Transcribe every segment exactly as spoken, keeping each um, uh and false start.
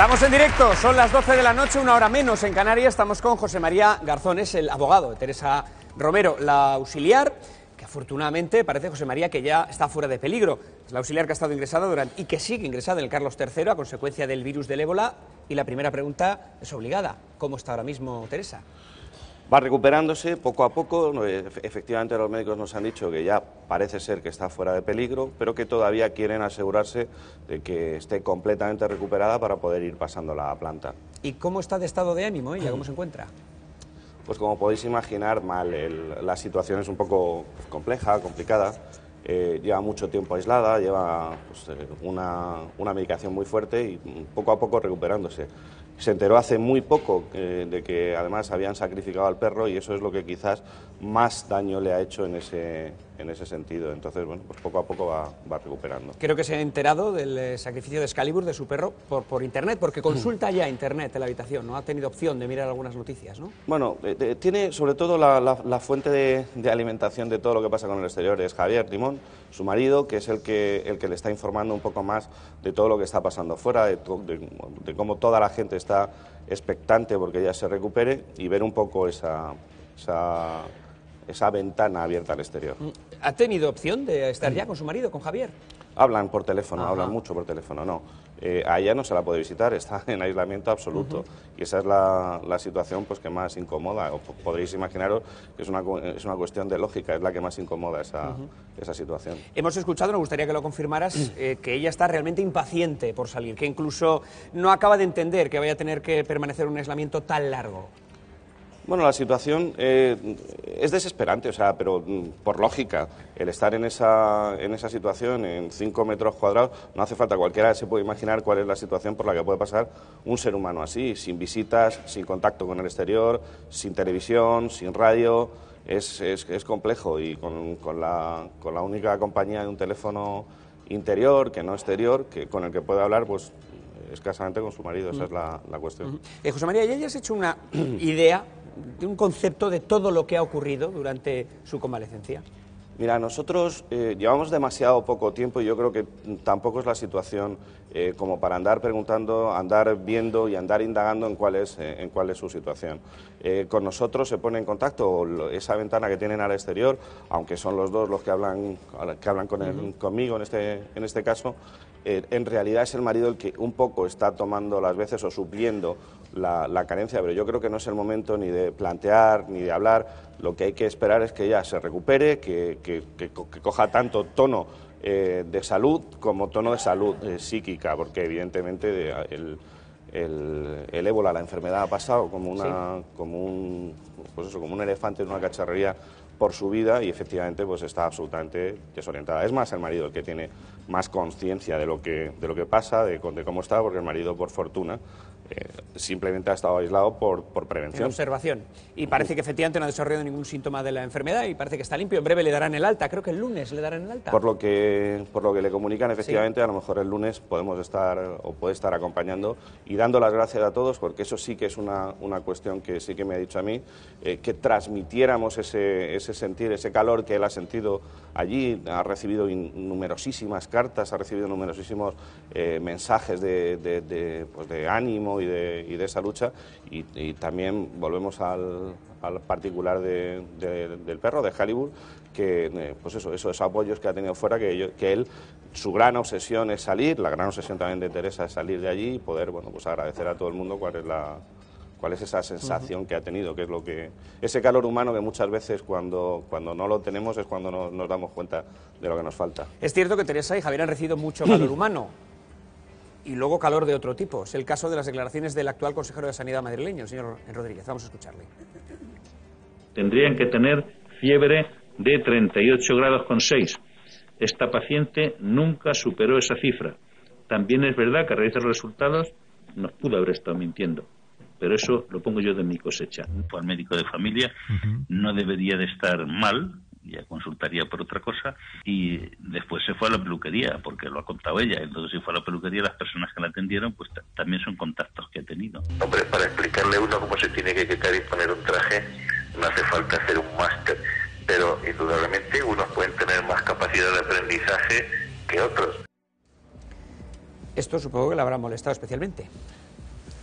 Estamos en directo, son las doce de la noche, una hora menos en Canarias. Estamos con José María Garzón, es el abogado de Teresa Romero, la auxiliar, que afortunadamente parece, José María, que ya está fuera de peligro. Es la auxiliar que ha estado ingresada durante, y que sigue ingresada en el Carlos tercero a consecuencia del virus del ébola. Y la primera pregunta es obligada: ¿cómo está ahora mismo Teresa? Va recuperándose poco a poco. Efectivamente, los médicos nos han dicho que ya parece ser que está fuera de peligro, pero que todavía quieren asegurarse de que esté completamente recuperada para poder ir pasando la planta. ¿Y cómo está de estado de ánimo ella? ¿Cómo se encuentra? Pues como podéis imaginar, mal. El, la situación es un poco compleja, complicada. Eh, lleva mucho tiempo aislada, lleva pues, una, una medicación muy fuerte y poco a poco recuperándose. Se enteró hace muy poco eh, de que además habían sacrificado al perro y eso es lo que quizás más daño le ha hecho en ese, en ese sentido. Entonces, bueno, pues poco a poco va, va recuperando. Creo que se ha enterado del eh, sacrificio de Excalibur, de su perro, por, por internet, porque consulta ya internet en la habitación, ¿no? Ha tenido opción de mirar algunas noticias, ¿no? Bueno, eh, tiene sobre todo la, la, la fuente de, de alimentación de todo lo que pasa con el exterior, es Javier Limón, su marido, que es el que, el que le está informando un poco más de todo lo que está pasando fuera, de, de, de cómo toda la gente está expectante porque ella se recupere y ver un poco esa, esa, esa ventana abierta al exterior. ¿Ha tenido opción de estar ya con su marido, con Javier? Hablan por teléfono, Ajá. hablan mucho por teléfono, no. Eh, a ella no se la puede visitar, está en aislamiento absoluto. Uh-huh. Y esa es la, la situación pues, que más incomoda. O podréis imaginaros que es una, es una cuestión de lógica, es la que más incomoda esa, uh-huh. esa situación. Hemos escuchado, nos gustaría que lo confirmaras, eh, que ella está realmente impaciente por salir, que incluso no acaba de entender que vaya a tener que permanecer un aislamiento tan largo. Bueno, la situación eh, es desesperante, o sea, pero por lógica, el estar en esa, en esa situación, en cinco metros cuadrados, no hace falta, cualquiera se puede imaginar cuál es la situación por la que puede pasar un ser humano así, sin visitas, sin contacto con el exterior, sin televisión, sin radio, es, es, es complejo y con, con, la, con la única compañía de un teléfono interior, que no exterior, que, con el que puede hablar, pues escasamente con su marido, esa es la, la cuestión. Eh, José María, ¿ya has hecho una idea de un concepto de todo lo que ha ocurrido durante su convalecencia? Mira, nosotros eh, llevamos demasiado poco tiempo y yo creo que tampoco es la situación eh, como para andar preguntando, andar viendo y andar indagando en cuál es, eh, en cuál es su situación. Eh, con nosotros se pone en contacto esa ventana que tienen al exterior, aunque son los dos los que hablan, que hablan con el, uh-huh. conmigo en este, en este caso, eh, en realidad es el marido el que un poco está tomando las veces o supliendo la, la carencia, pero yo creo que no es el momento ni de plantear ni de hablar. Lo que hay que esperar es que ella se recupere, que, que, que, que coja tanto tono eh, de salud como tono de salud eh, psíquica, porque evidentemente de, el, el, el ébola, la enfermedad ha pasado como, una, sí. como, un, pues eso, como un elefante en una cacharrería por su vida y efectivamente pues está absolutamente desorientada. Es más el marido el que tiene más conciencia de lo que de lo que pasa, de, de cómo está, porque el marido, por fortuna, eh, simplemente ha estado aislado por, por prevención. En observación. Y parece que efectivamente no ha desarrollado ningún síntoma de la enfermedad y parece que está limpio. En breve le darán el alta, creo que el lunes le darán el alta. Por lo que, por lo que le comunican, efectivamente, sí. A lo mejor el lunes podemos estar o puede estar acompañando y dando las gracias a todos, porque eso sí que es una, una cuestión que sí que me ha dicho a mí, eh, que transmitiéramos ese, ese sentir, ese calor que él ha sentido allí. Ha recibido numerosísimas cartas, ha recibido numerosísimos eh, mensajes de, de, de, pues de ánimo y de, y de esa lucha y, y también volvemos al, al particular de, de, del perro, de Excalibur, que eh, pues eso, esos apoyos que ha tenido fuera, que, yo, que él, su gran obsesión es salir, la gran obsesión también de Teresa es salir de allí y poder, bueno, pues agradecer a todo el mundo cuál es la... cuál es esa sensación uh-huh. que ha tenido, que es lo que ese calor humano que muchas veces cuando, cuando no lo tenemos es cuando no, nos damos cuenta de lo que nos falta. Es cierto que Teresa y Javier han recibido mucho calor humano y luego calor de otro tipo. Es el caso de las declaraciones del actual consejero de Sanidad madrileño, el señor Rodríguez. Vamos a escucharle. Tendrían que tener fiebre de treinta y ocho grados con seis. Esta paciente nunca superó esa cifra. También es verdad que a raíz de los resultados nos pudo haber estado mintiendo. Pero eso lo pongo yo de mi cosecha. Fue al médico de familia, uh-huh. no debería de estar mal, ya consultaría por otra cosa, y después se fue a la peluquería, porque lo ha contado ella. Entonces, si fue a la peluquería, las personas que la atendieron, pues t- también son contactos que ha tenido. Hombre, para explicarle a uno cómo se tiene que quitar y poner un traje, no hace falta hacer un máster, pero indudablemente unos pueden tener más capacidad de aprendizaje que otros. Esto supongo que le habrá molestado especialmente.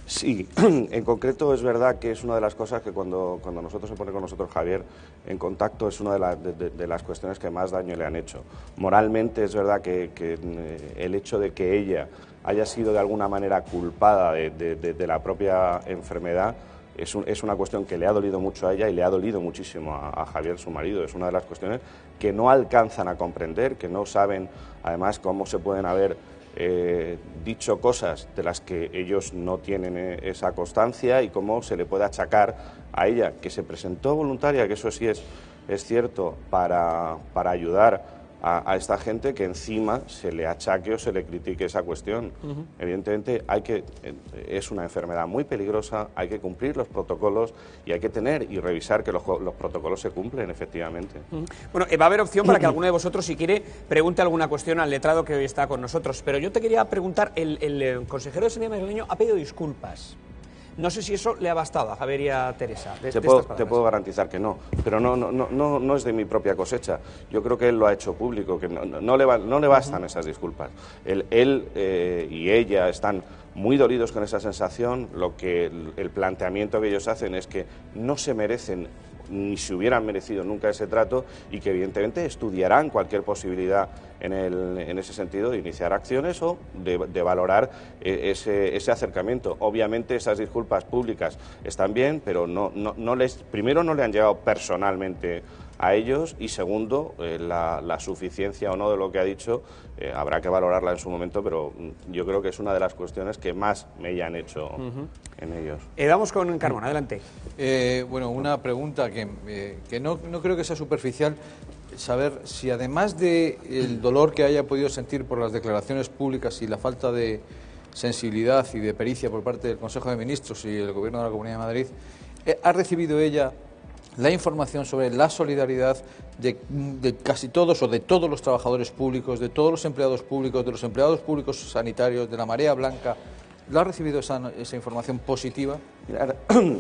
Sí, en concreto es verdad que es una de las cosas que cuando, cuando nosotros se pone con nosotros Javier en contacto es una de, la, de, de, de las cuestiones que más daño le han hecho. Moralmente es verdad que, que el hecho de que ella haya sido de alguna manera culpada de, de, de, de la propia enfermedad es, un, es una cuestión que le ha dolido mucho a ella y le ha dolido muchísimo a, a Javier, su marido. Es una de las cuestiones que no alcanzan a comprender, que no saben además cómo se pueden haber Eh, dicho cosas de las que ellos no tienen eh, esa constancia y cómo se le puede achacar a ella, que se presentó voluntaria, que eso sí es, es cierto, para, para ayudar a, a esta gente, que encima se le achaque o se le critique esa cuestión. Uh-huh. Evidentemente hay que, es una enfermedad muy peligrosa, hay que cumplir los protocolos y hay que tener y revisar que los, los protocolos se cumplen efectivamente. Uh-huh. Bueno, eh, va a haber opción para que alguno de vosotros, si quiere, pregunte alguna cuestión al letrado que hoy está con nosotros, pero yo te quería preguntar, el, el, el consejero de Sanidad madrileño ha pedido disculpas. No sé si eso le ha bastado a Javier y a Teresa. De, te, de puedo, te puedo garantizar que no, pero no, no, no, no es de mi propia cosecha. Yo creo que él lo ha hecho público, que no, no, le, va, no le bastan uh-huh. esas disculpas. Él, él eh, y ella están muy dolidos con esa sensación. Lo que el, el planteamiento que ellos hacen es que no se merecen ni se hubieran merecido nunca ese trato y que evidentemente estudiarán cualquier posibilidad en, el, en ese sentido de iniciar acciones o de, de valorar ese, ese acercamiento. Obviamente esas disculpas públicas están bien, pero no, no, no les, primero no le han llegado personalmente a ellos y segundo, eh, la, la suficiencia o no de lo que ha dicho eh, habrá que valorarla en su momento, pero yo creo que es una de las cuestiones que más me han hecho uh-huh. en ellos. Eh, vamos con Carmona, adelante. Eh, bueno, una pregunta que, eh, que no, no creo que sea superficial, saber si además del dolor que haya podido sentir por las declaraciones públicas y la falta de sensibilidad y de pericia por parte del Consejo de Ministros y el Gobierno de la Comunidad de Madrid, eh, ¿ha recibido ella la información sobre la solidaridad de, de casi todos o de todos los trabajadores públicos, de todos los empleados públicos, de los empleados públicos sanitarios, de la Marea Blanca? ¿La ha recibido esa, esa información positiva? Mira,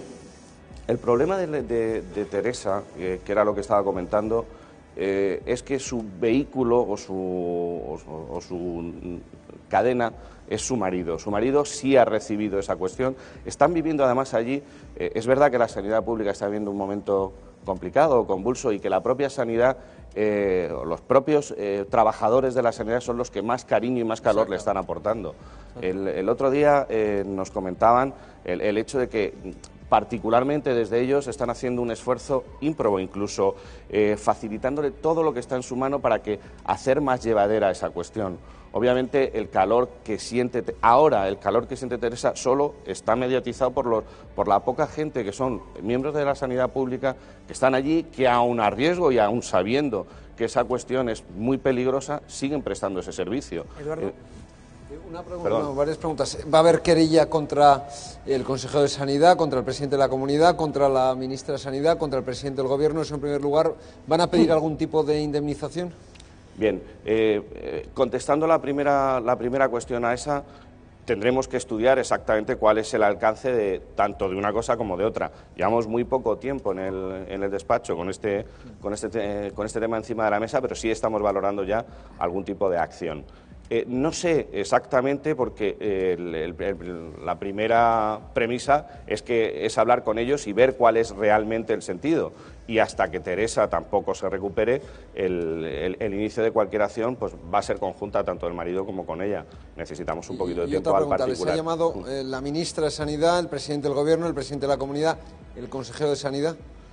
el problema de, de, de Teresa, eh, que era lo que estaba comentando, eh, es que su vehículo o su, o, o su cadena es su marido. Su marido sí ha recibido esa cuestión. Están viviendo además allí. Eh, es verdad que la sanidad pública está viviendo un momento complicado, convulso, y que la propia sanidad, eh, los propios eh, trabajadores de la sanidad son los que más cariño y más calor Exacto. le están aportando. El, el otro día eh, nos comentaban el, el hecho de que particularmente desde ellos están haciendo un esfuerzo ímprobo, incluso eh, facilitándole todo lo que está en su mano para que hacer más llevadera esa cuestión. Obviamente el calor que siente ahora, el calor que siente Teresa solo está mediatizado por, los, por la poca gente que son miembros de la sanidad pública que están allí, que aun a riesgo y aun sabiendo que esa cuestión es muy peligrosa, siguen prestando ese servicio. Eduardo. Eh, Una pregunta, no, varias preguntas. ¿Va a haber querella contra el consejero de Sanidad, contra el presidente de la Comunidad, contra la ministra de Sanidad, contra el presidente del Gobierno? Eso en primer lugar. ¿Van a pedir algún tipo de indemnización? Bien, eh, eh, contestando la primera, la primera cuestión a esa, tendremos que estudiar exactamente cuál es el alcance de tanto de una cosa como de otra. Llevamos muy poco tiempo en el, en el despacho con este, con, este, eh, con este tema encima de la mesa, pero sí estamos valorando ya algún tipo de acción. Eh, no sé exactamente porque eh, el, el, el, la primera premisa es que es hablar con ellos y ver cuál es realmente el sentido. Y hasta que Teresa tampoco se recupere, el, el, el inicio de cualquier acción pues va a ser conjunta tanto del marido como con ella. Necesitamos un poquito de y, tiempo y otra al pregunta, particular. ¿les ha llamado eh, la ministra de Sanidad, el presidente del Gobierno, el presidente de la Comunidad, el consejero de Sanidad?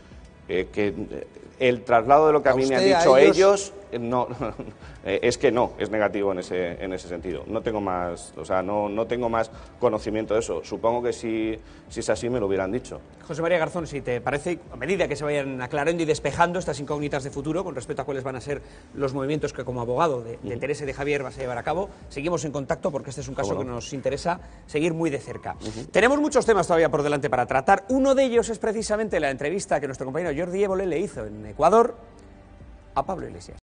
Eh, que eh, el traslado de lo que a, a mí me han dicho ellos, ellos eh, no eh, es que no, es negativo en ese en ese sentido. No tengo más, o sea, no no tengo más conocimiento de eso. Supongo que si si es así me lo hubieran dicho. José María Garzón, si te parece, a medida que se vayan aclarando y despejando estas incógnitas de futuro con respecto a cuáles van a ser los movimientos que como abogado de, de Teresa y de Javier vas a llevar a cabo, seguimos en contacto porque este es un caso no? que nos interesa seguir muy de cerca. Uh-huh. Tenemos muchos temas todavía por delante para tratar. Uno de ellos es precisamente la entrevista que nuestro compañero Jordi Évole le hizo en Ecuador a Pablo Iglesias.